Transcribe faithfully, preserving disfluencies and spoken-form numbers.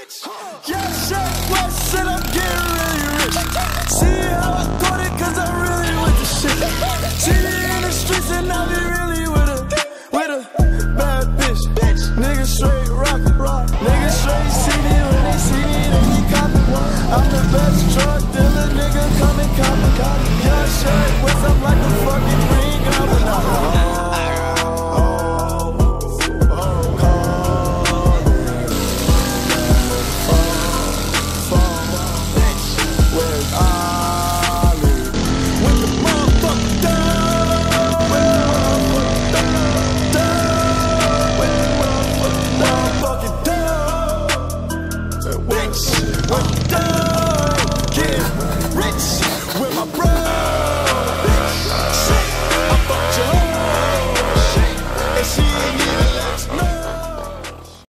rich. Yeah, shit, what's it? I'm getting really rich. See